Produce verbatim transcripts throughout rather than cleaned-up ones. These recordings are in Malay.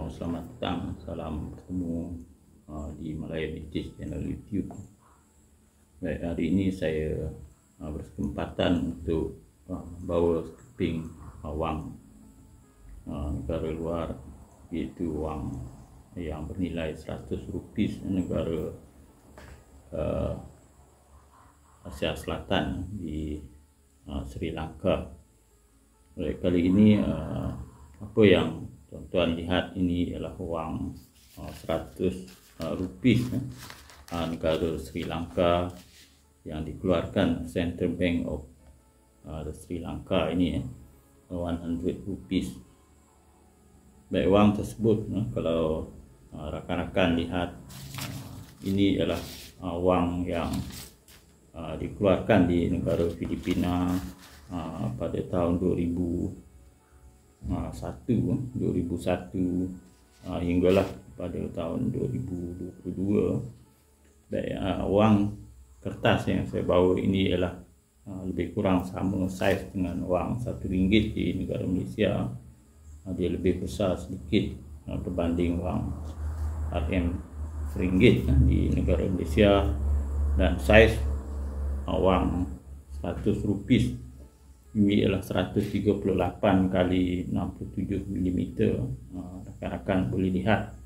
Oh, selamat datang, salam bertemu uh, di Malaya British channel YouTube. Baik, hari ini saya uh, berkesempatan untuk uh, bawa stripping uh, wang uh, negara luar, iaitu wang yang bernilai seratus rupiah negara uh, Asia Selatan di uh, Sri Lanka. Baik, kali ini uh, apa yang tuan-tuan lihat ini ialah wang uh, seratus rupiah uh, negara Sri Lanka yang dikeluarkan Central Bank of uh, the Sri Lanka ini, eh, seratus rupiah. Baik, wang tersebut, uh, kalau uh, rakan-rakan lihat, uh, ini ialah uh, wang yang uh, dikeluarkan di negara Filipina uh, pada tahun dua ribu satu, dua ribu satu uh, hinggalah pada tahun dua ribu dua puluh dua. Dan uh, wang kertas yang saya bawa ini ialah uh, lebih kurang sama saiz dengan wang satu ringgit di negara Malaysia. Uh, dia lebih besar sedikit uh, berbanding wang R M seringgit uh, di negara Malaysia, dan saiz uh, wang seratus rupiah ini ialah seratus tiga puluh lapan kali enam puluh tujuh milimeter. Rakan-rakan boleh lihat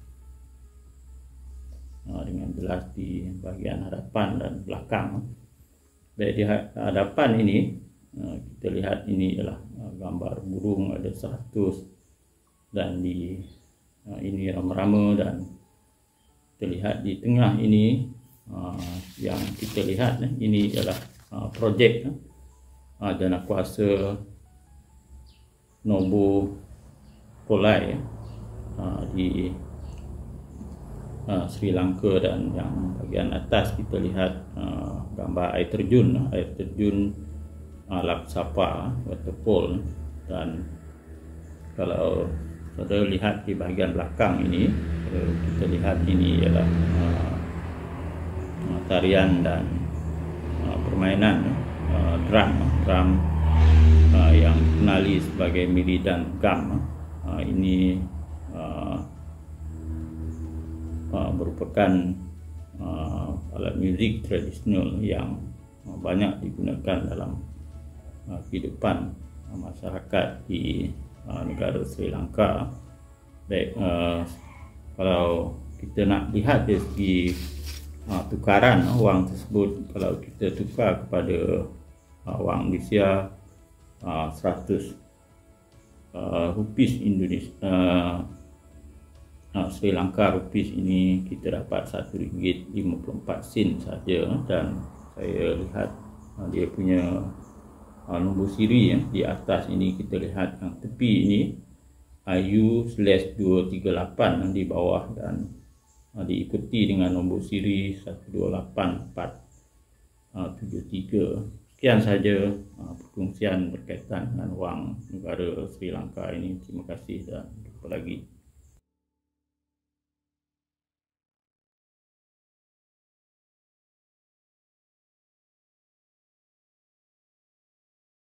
uh, dengan jelas di bahagian hadapan dan belakang. Baik, di hadapan ini uh, kita lihat ini ialah uh, gambar burung ada seratus, dan di uh, ini rama-rama, dan kita lihat di tengah ini uh, yang kita lihat uh, ini ialah uh, projek uh, Uh, Jana Kuasa Nobu Polai uh, di uh, Sri Lanka, dan yang bagian atas kita lihat uh, gambar air terjun, air terjun uh, Laksapa waterfall. Dan kalau saudara lihat di bahagian belakang ini, uh, kita lihat ini ialah uh, tarian dan uh, permainan Uh, drum drum uh, yang dikenali sebagai miri dan gam. Uh, ini uh, uh, merupakan uh, alat muzik tradisional yang uh, banyak digunakan dalam uh, kehidupan uh, masyarakat di uh, negara Sri Lanka. Baik, uh, kalau kita nak lihat dari segi uh, tukaran uh, wang tersebut, kalau kita tukar kepada Uh, wang Malaysia uh, seratus uh, rupiah Indonesia uh, uh, Sri Lanka rupiah ini kita dapat satu ringgit lima puluh empat sen saja. Dan saya lihat uh, dia punya uh, nombor siri ya. Di atas ini kita lihat yang tepi ini I U dua tiga lapan di bawah, dan uh, diikuti dengan nombor siri satu dua lapan empat tujuh tiga. Sekian saja uh, perkongsian berkaitan dengan wang negara Sri Lanka ini. Terima kasih dan jumpa lagi.